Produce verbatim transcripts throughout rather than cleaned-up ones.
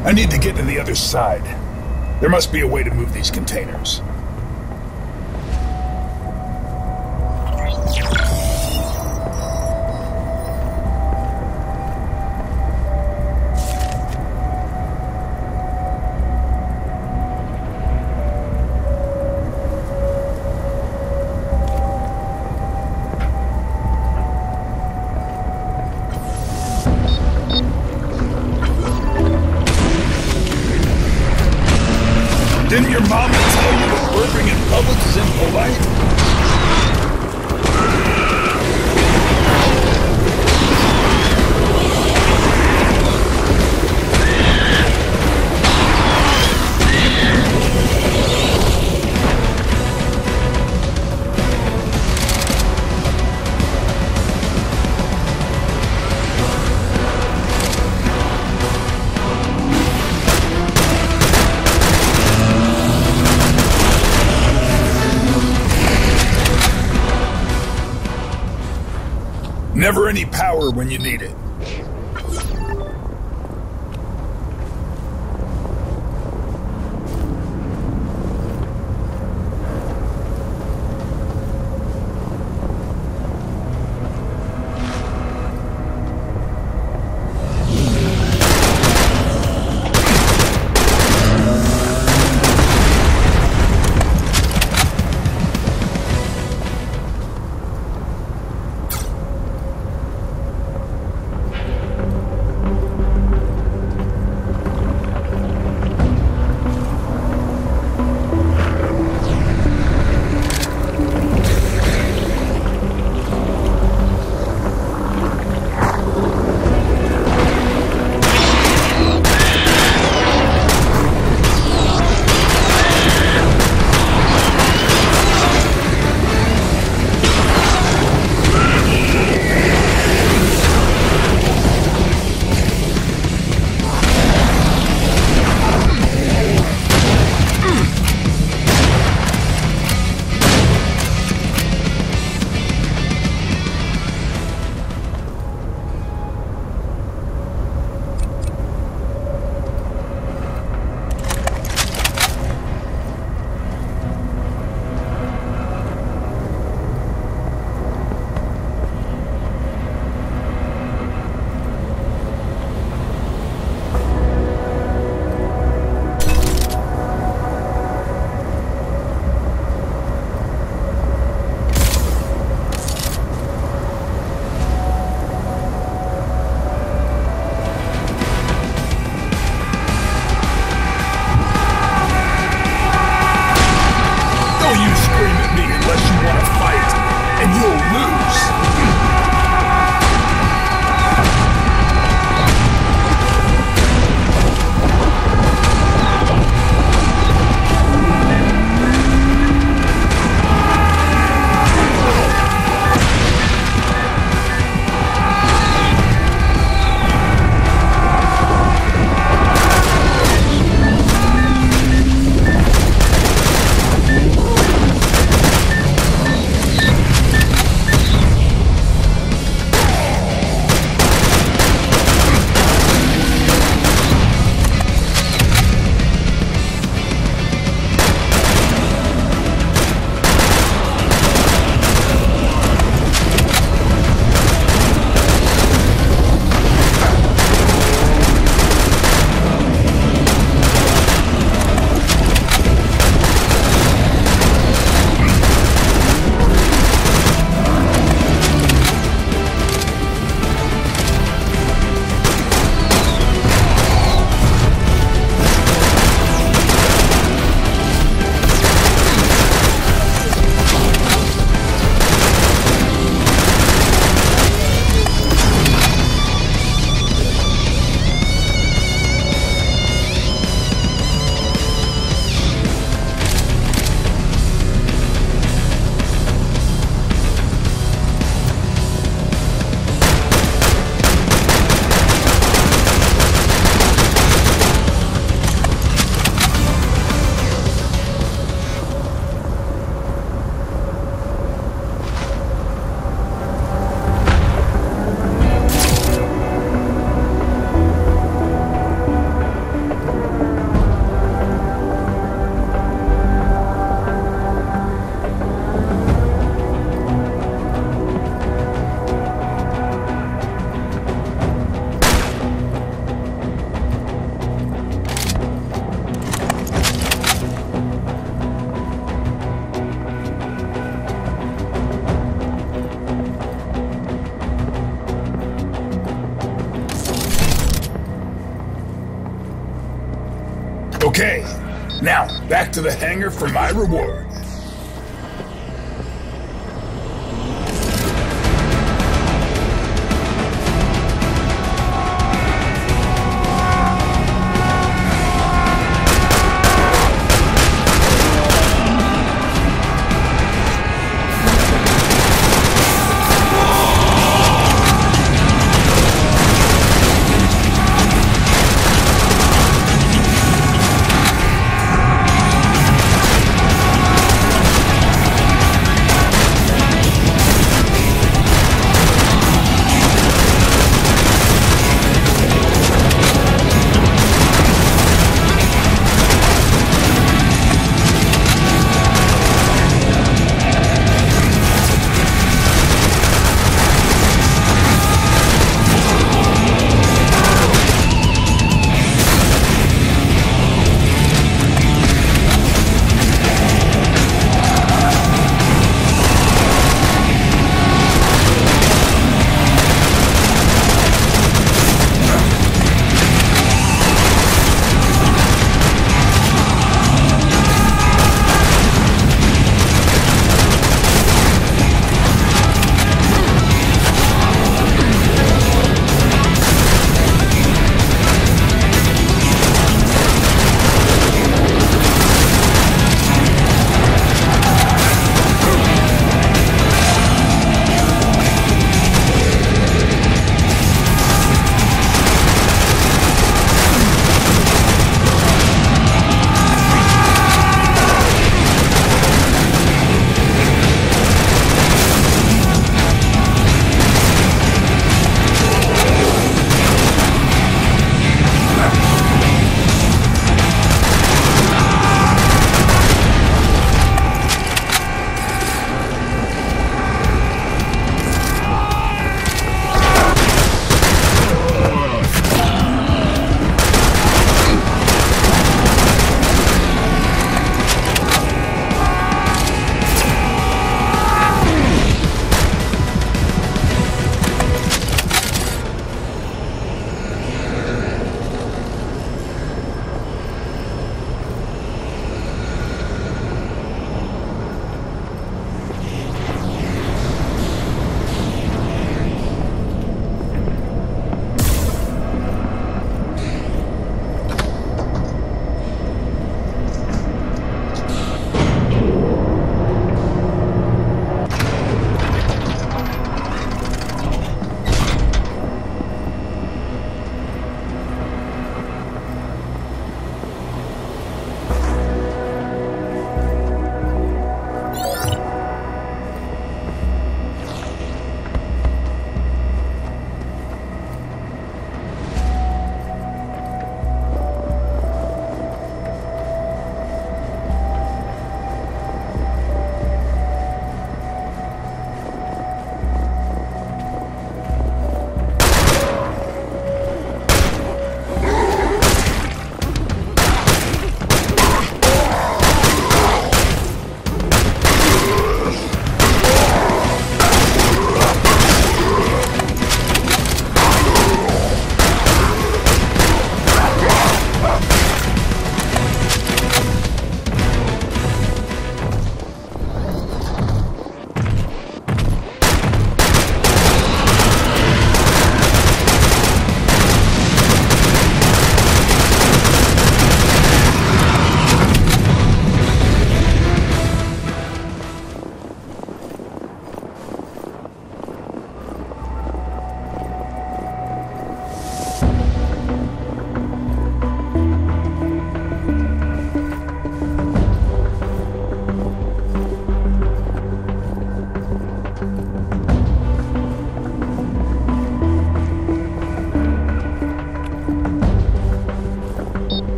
I need to get to the other side. There must be a way to move these containers. Didn't your mama tell you that burping in public is impolite? Never any power when you need it. Okay, now back to the hangar for my reward.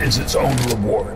is its own reward.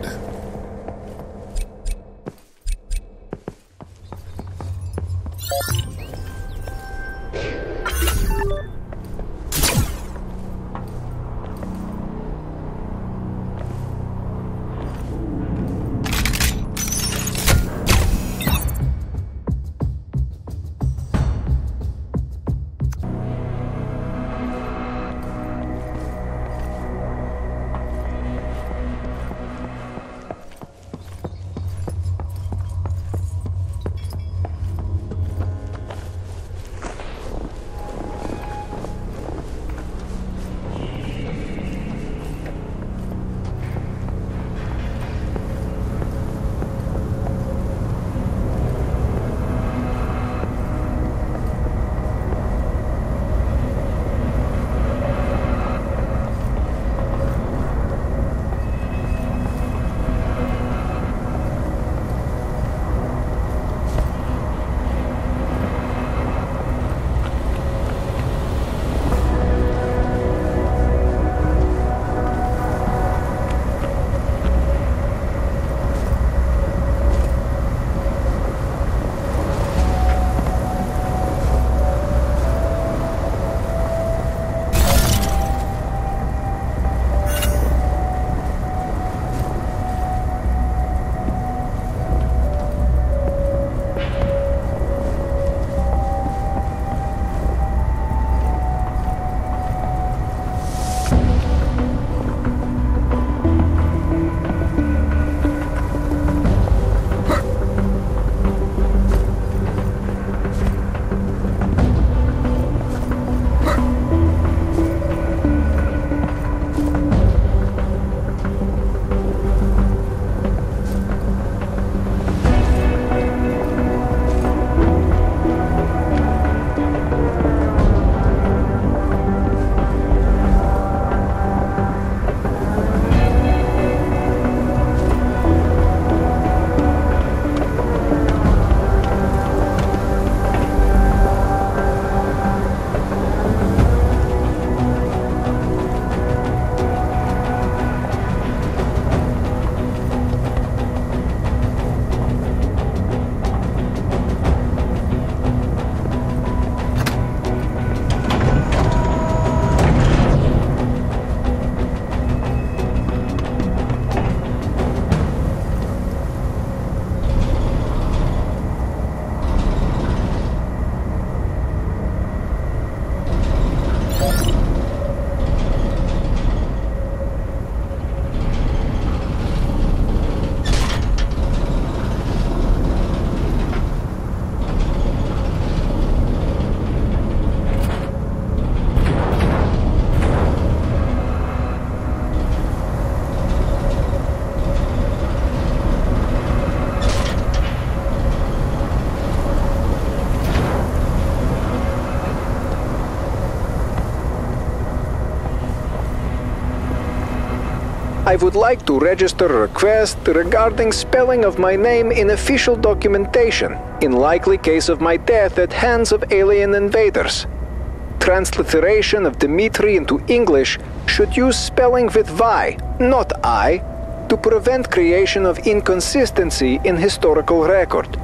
I would like to register a request regarding spelling of my name in official documentation, in likely case of my death at hands of alien invaders. Transliteration of Dmitri into English should use spelling with Y, not I, to prevent creation of inconsistency in historical record.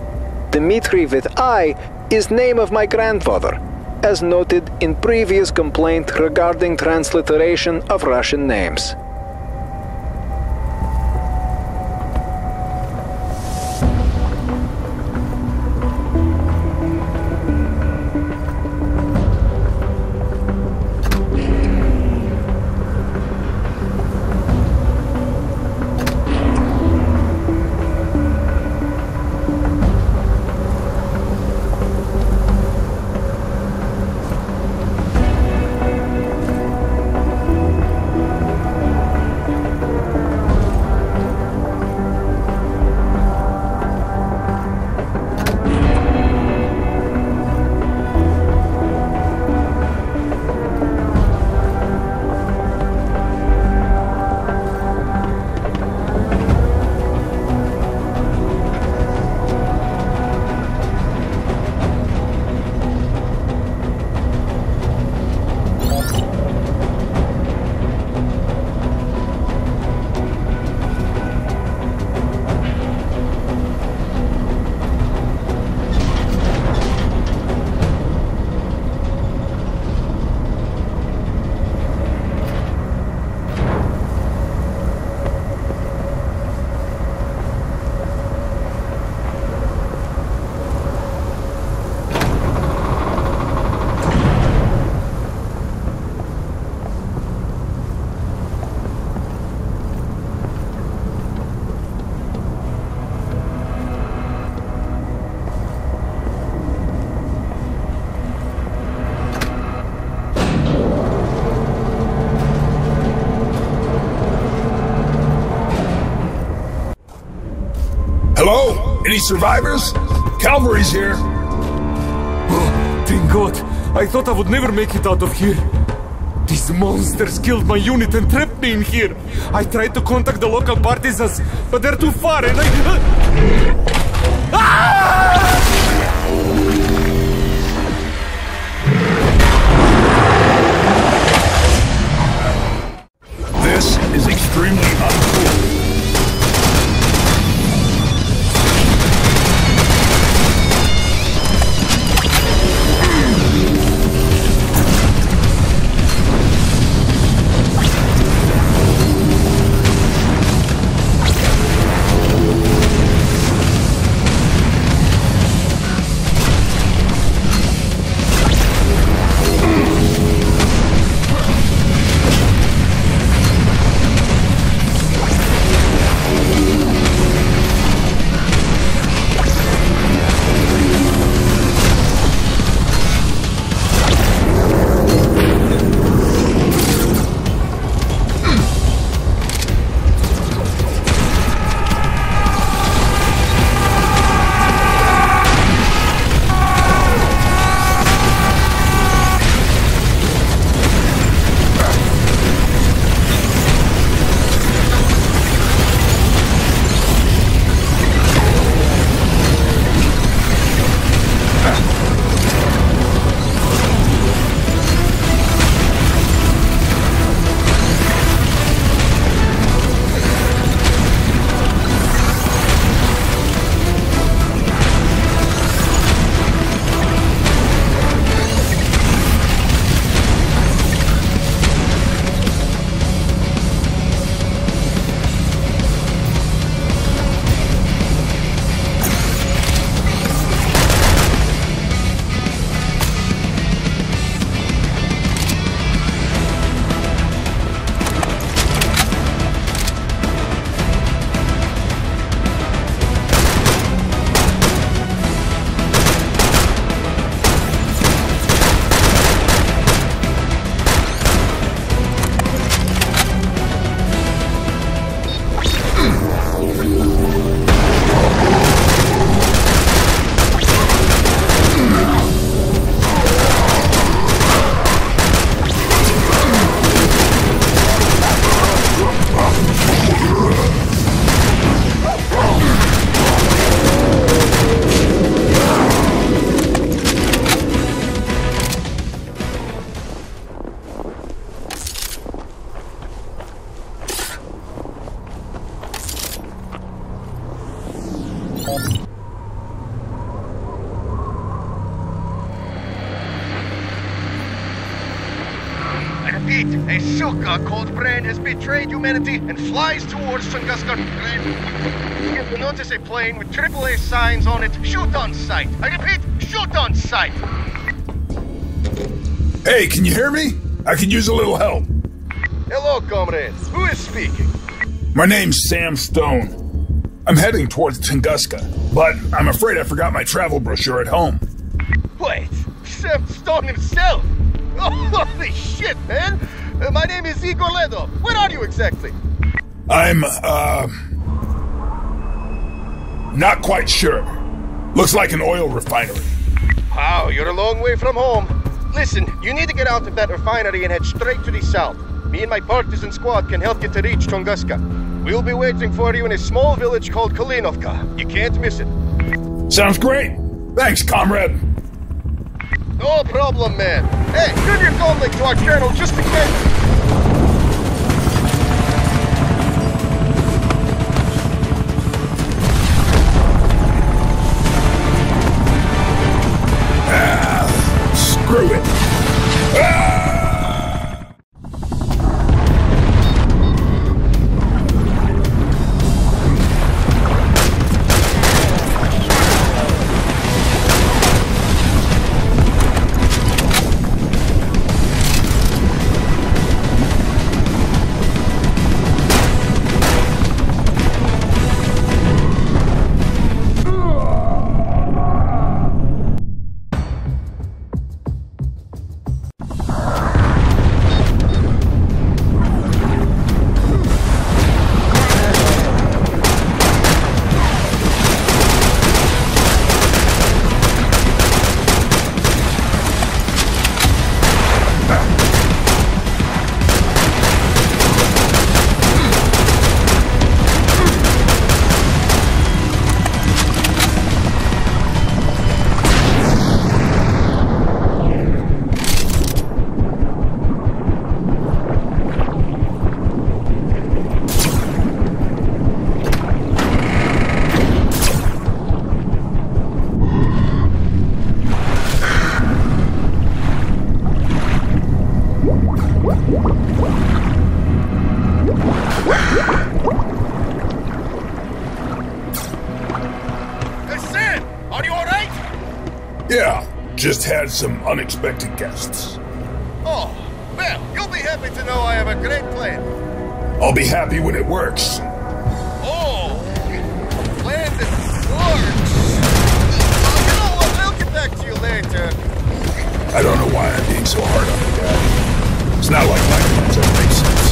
Dmitri with I is name of my grandfather, as noted in previous complaint regarding transliteration of Russian names. Hello? Any survivors? Cavalry's here. Oh, thank God. I thought I would never make it out of here. These monsters killed my unit and trapped me in here. I tried to contact the local partisans, but they're too far and I... Ah! This is extremely uncool. A Suka called Bran has betrayed humanity and flies towards Tunguska. If you notice a plane with triple A signs on it, shoot on sight. I repeat, shoot on sight. Hey, can you hear me? I could use a little help. Hello, comrades. Who is speaking? My name's Sam Stone. I'm heading towards Tunguska, but I'm afraid I forgot my travel brochure at home. Wait, Sam Stone himself? Oh, holy shit, man! Uh, my name is Igor Ledo. Where are you exactly? I'm, uh... not quite sure. Looks like an oil refinery. Wow, you're a long way from home. Listen, you need to get out of that refinery and head straight to the south. Me and my partisan squad can help you to reach Tunguska. We'll be waiting for you in a small village called Kalinovka. You can't miss it. Sounds great. Thanks, comrade. No problem, man. Hey, give your comlink to our channel just in case. Ah, screw it. Ah! just had some unexpected guests. Oh, well, you'll be happy to know I have a great plan. I'll be happy when it works. Oh, a plan that works. Oh, you know what? I'll get back to you later. I don't know why I'm being so hard on the guy. It's not like my plans ever make sense.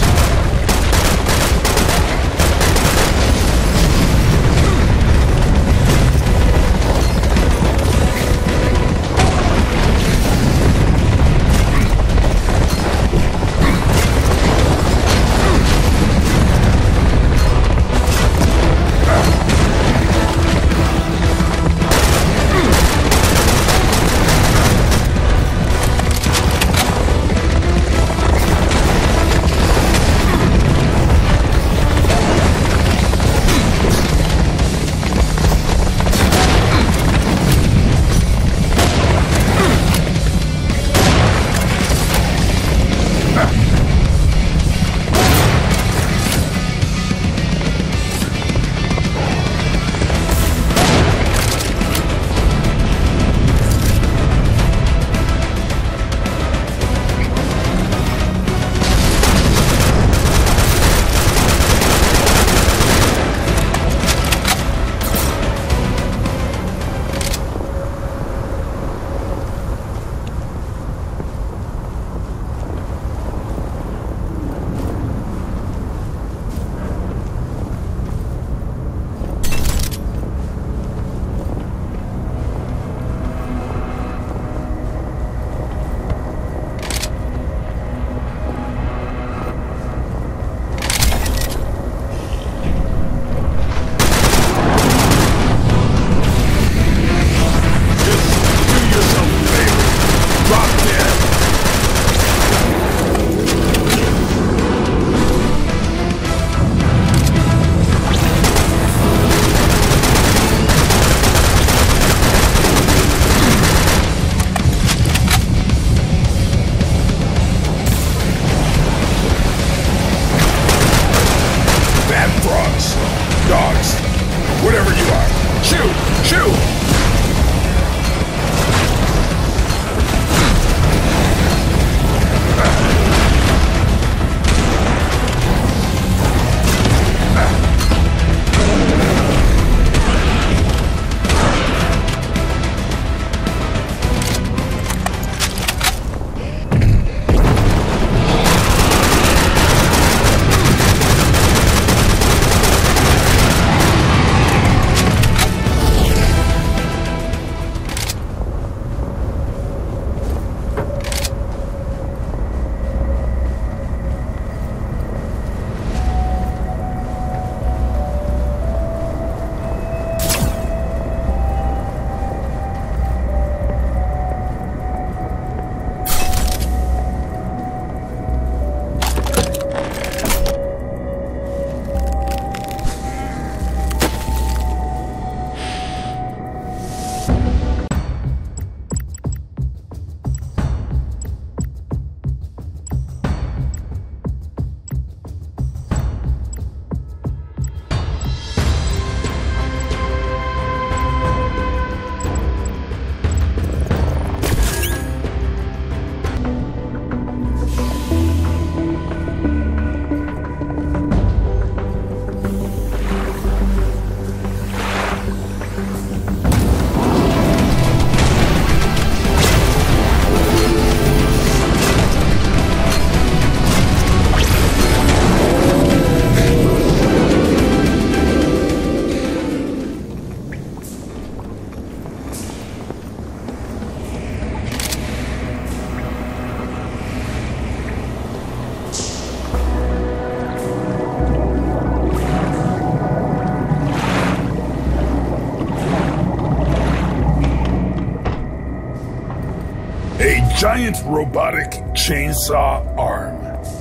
Giant robotic chainsaw arm.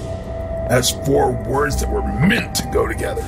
That's four words that were meant to go together.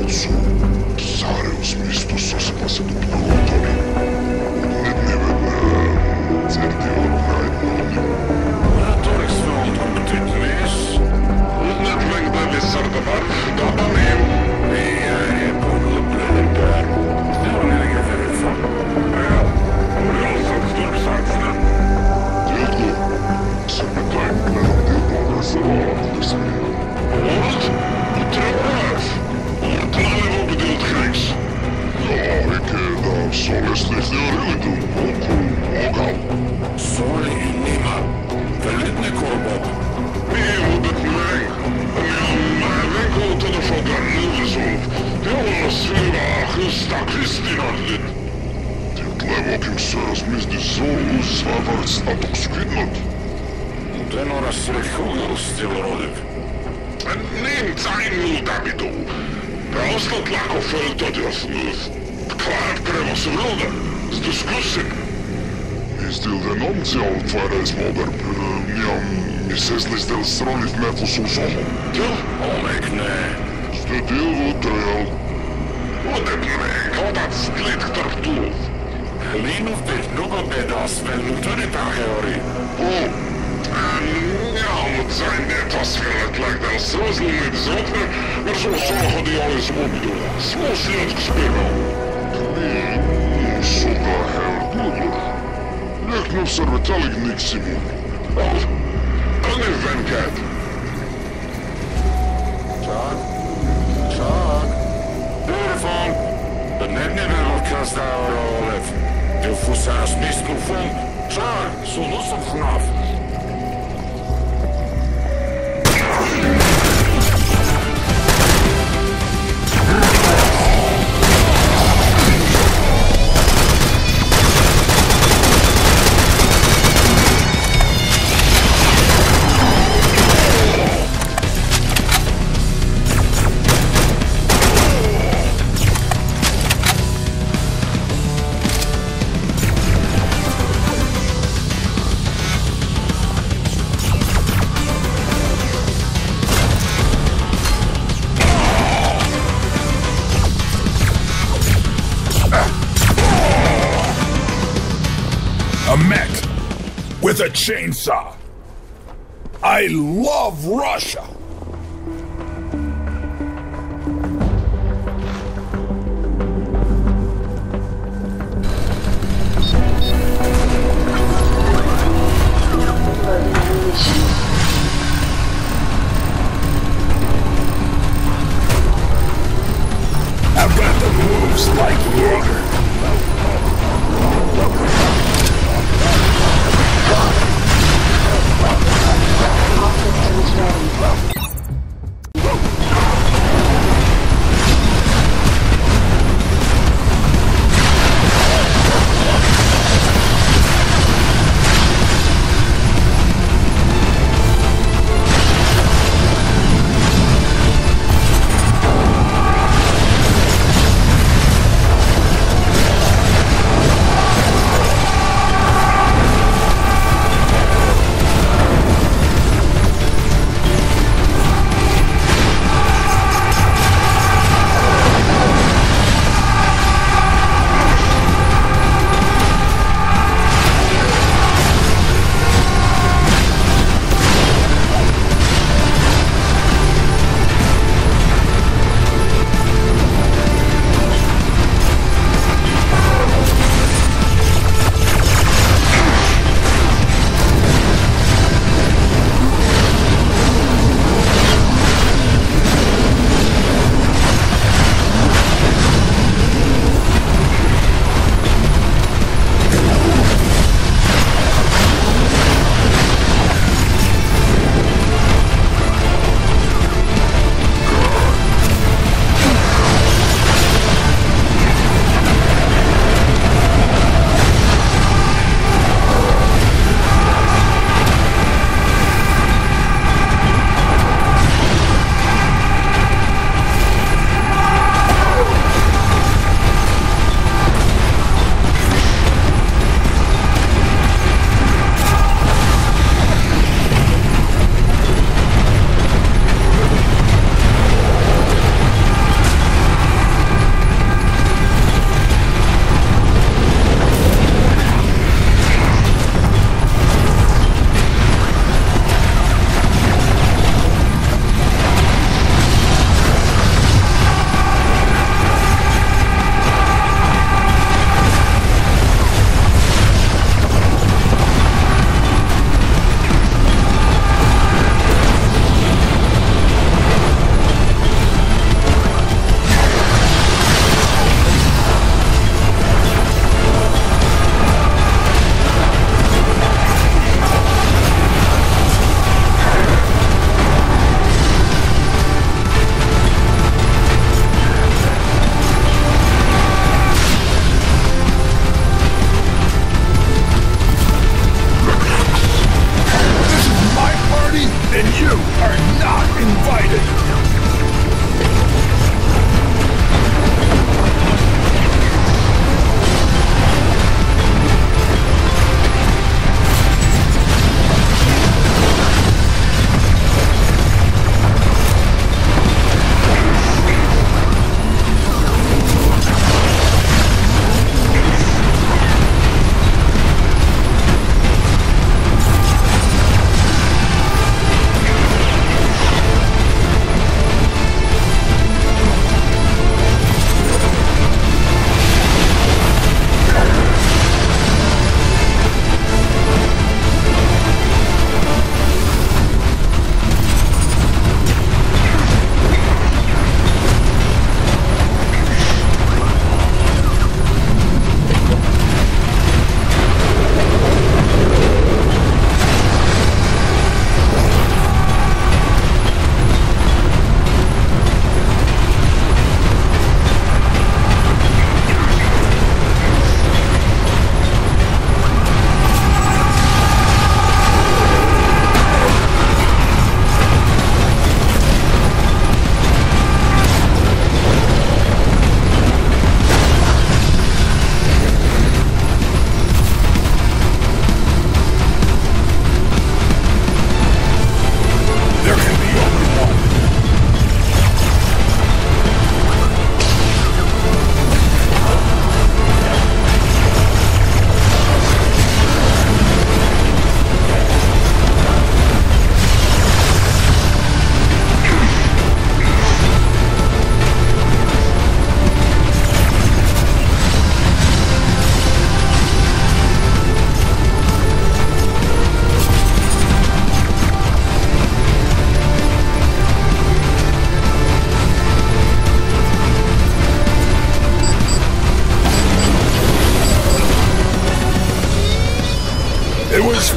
Katsu, Sareus Mistus Sosipasetut Kultoni, Nedniven Certiornaid Noni. Torix Valdum Titlis, Nedveng Davis Sardavar, Dabanim, Ei Pudlu Blöder, Stelnige Verifon, Ja, Uljalsak Stormsaksna. Tiedätkö, se pitää Glenontin paikassa aloittesi. Wat? Trouwens, Ortalen op bedoeld Grijs. Ja, ik heb zo'n slecht jullie doen. Ook al. Sorry, Nima. Verlitne Korbob. Wie moet het mij? Ja, maar winkel tot de vergangen zo. Ja, Sylva, Christa, Christina dit. Dit levokim se razmisli zovu svavar statok skvidnut. Tenora sreću stil rodiv. Neem zijn Davido. Preostat lako följt od jasnus. Klart prema se vrode. S diskussim. Istil den omtjal tvaresmoder. Njam miseslis del sroliv mefus usomo. Ja, omek ne. Stedil vutrejal. Odem ne, kodat sklit tartuf. Linov bit nuga bedas vel nutanita heori. O, Ja, het zijn net als het lijkt dat het zo niet zotte, maar zo zorgen die alles opdoen. Zo slecht gespeeld. mi suga herdudler. Nek nu servetalik niksimun. Wat? Een evenket. Čak, čak. Telefon. De net niet meer wat kast daar olev. De fusaas miskofon. Čak, zo los op vanaf. A mech with a chainsaw. I love Russia. I've got the moves like Jaeger.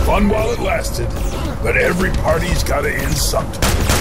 Fun while it lasted, but every party's gotta end sometime.